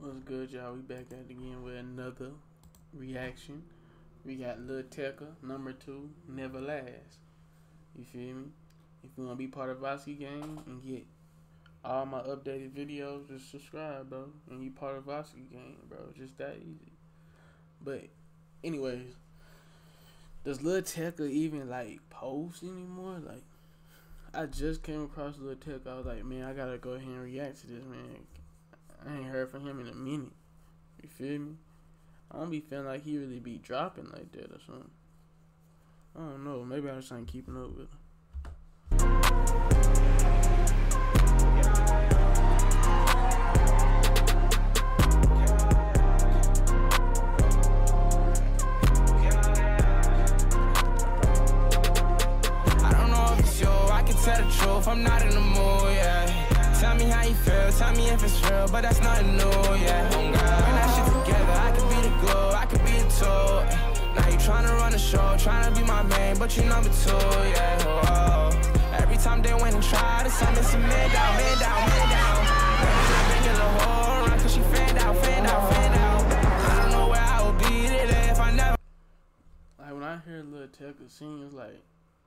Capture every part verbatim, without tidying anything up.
What's good, y'all? We back at it again with another reaction. We got Lil Tecca, number two, Never Last. You feel me? If you want to be part of Vosky Gang and get all my updated videos, just subscribe, bro. And you part of Vosky Gang, bro. Just that easy. But anyways, does Lil Tecca even like post anymore? Like, I just came across Lil Tecca. I was like, man, I gotta go ahead and react to this, man. I ain't heard from him in a minute. You feel me? I don't be feeling like he really be dropping like that or something. I don't know. Maybe I just ain't keeping up with him. I don't know if it's you. I can tell the truth. I'm not in the mood, yeah. Tell me how you feel, tell me if it's real, but that's nothing new, yeah. Oh God, bring that shit together, I could be the glue, I could be the tool. Now you tryna run the show, tryna be my main, but you number two, yeah. Oh, oh. Every time they went and tried to send me some man down, man down, man down. Bring your little whore around, cause she fanned out, fanned out, fanned out. I don't know where I would be today if I never. Like, when I hear Lil Tecca sing, it's like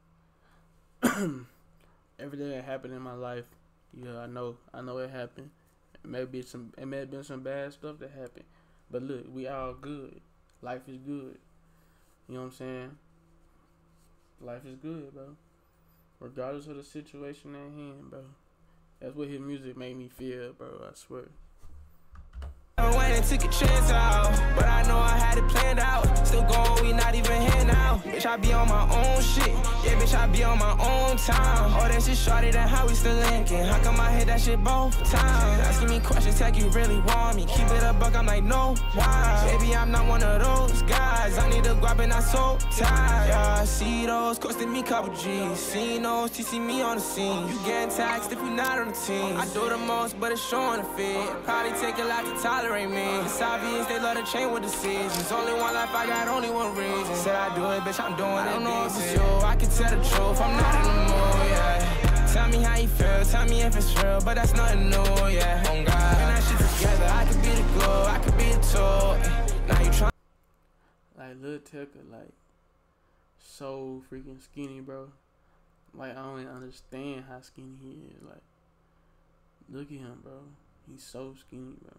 everything that happened in my life. Yeah, I know, I know it happened. It may be some, it may have been some bad stuff that happened, but look, we all good. Life is good. You know what I'm saying? Life is good, bro. Regardless of the situation at hand, bro. That's what his music made me feel, bro. I swear. I went and took a chance out, but I know I had it planned out. Still going, we not even here now. Bitch, I be on my own shit. Yeah, bitch, I be on my own time. Oh, that shit shorty, that how we still linking. How come I hit that shit both times? Asking me questions, tag you really want me. Keep it a buck, I'm like, no, why? Baby, I'm not one of those guys. I need to grab and I'm so tired. Yeah, I see those, costing me couple G's. See those, T C me on the scene. You getting taxed if you not on the team. I do the most, but it's showing the fit. Probably take a lot to tolerate me. It's obvious they love to change with decisions. Only one life, I got only one reason. Said I do it, bitch, I'm doing it. I don't know if it's you, I can tell the truth. I'm not in the mood, yeah. Tell me how you feel, tell me if it's real, but that's nothing new, yeah. Oh God, bring that shit together, I could be the glue, I could be the tool. Now you try. Like, Lil Tecca, like, so freaking skinny, bro. Like, I don't even understand how skinny he is. Like, look at him, bro. He's so skinny, bro.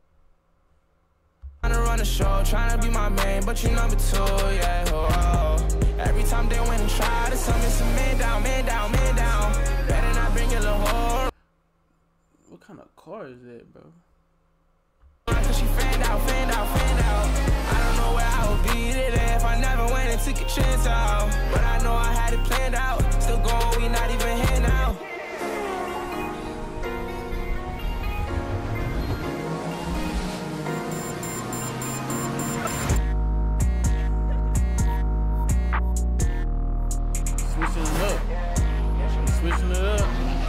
Tryna run the show, tryna be my main, but you number two, yeah. Oh, oh. Every time they went and tried to summon some man down, man down, man down. Better not bring your little whore. What kind of car is that, bro? Cause she fanned out, fanned out, fanned out. I don't know where I would be today if I never went and took a chance out. But I know I had it planned out. Still going, we not even here now. Switching it up. Switching it up.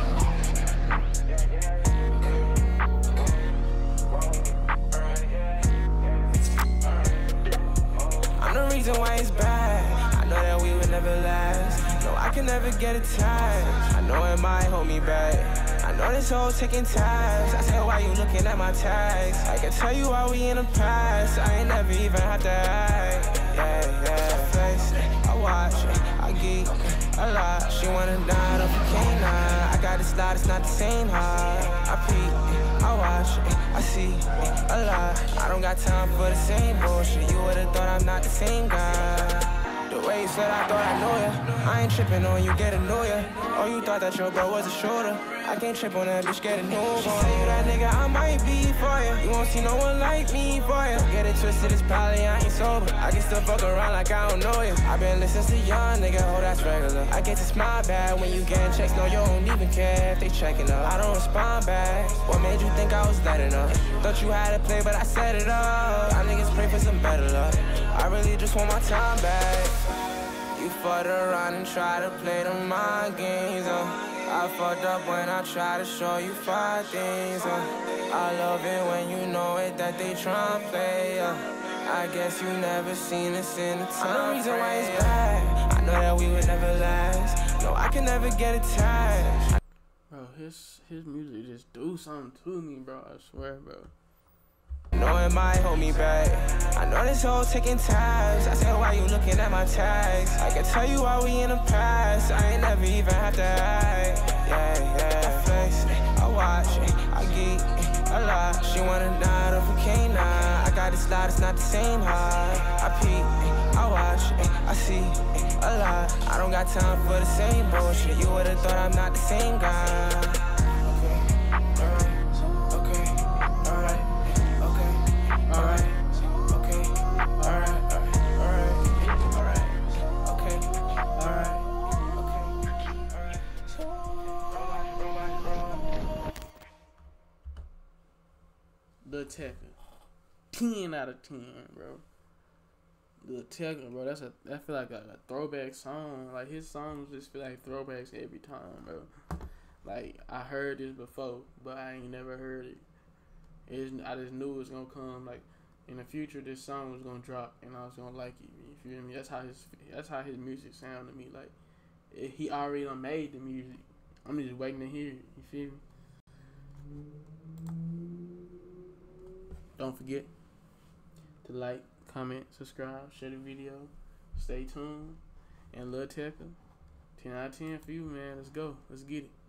I'm the reason why it's bad. I know that we would never last. No, I can never get attached. I know it might hold me back. I know this whole taking tabs. I said, why you looking at my tags? I can tell you why we in the past. I ain't never even had to act. Yeah, yeah. I face it, I watch it, I geek a lot. She wanna die up for canine. I got this lot, it's not the same high. I peek, I watch it, I see it a lot. I don't got time for the same bullshit. You would've thought I'm not the same guy. The way you said I thought I knew ya. I ain't tripping on you, get a new ya. Oh, you thought that your bro was a shooter. I can't trip on that bitch, get a new one. She say you that nigga, I might be for ya. You won't see no one like me for ya. Get it twisted, it's probably I ain't sober. I can still fuck around like I don't know ya. I been listening to young nigga, oh that's regular. I get to smile bad when you getting checks, no you don't even care if they checking up. I don't respond back. What made you think I was letting up? Thought you had to play, but I set it up. Y'all niggas pray for some better luck. I really just want my time back. You fucked around and tried to play the mind games, uh. I fucked up when I try to show you five things, uh. I love it when you know it that they tryna play, uh. I guess you never seen us in the time. I'm the reason why it's bad. I know that we would never last. No, I can never get attached. Bro, his his music just do something to me, bro. I swear, bro. it might hold me back. I know this whole taking tabs. I said, why you looking at my tags? I can tell you why we in the past. I ain't never even have to act. Yeah, yeah. I flex, I watch, I geek a lot. She wanna nod off a canine. I got this lot, it's not the same high. I peek, I watch, I see a lot. I don't got time for the same bullshit. You would've thought I'm not the same guy. Lil Tecca, ten out of ten, bro. Lil Tecca, bro, that's a that feel like a, a throwback song. Like his songs just feel like throwbacks every time, bro. Like I heard this before, but I ain't never heard it. It's, I just knew it was gonna come. Like in the future, this song was gonna drop, and I was gonna like it. You feel me? That's how his that's how his music sound to me. Like it, he already done made the music. I'm just waiting to hear it. You feel me? Don't forget to like, comment, subscribe, share the video. Stay tuned. And Lil Tecca, ten out of ten for you, man. Let's go. Let's get it.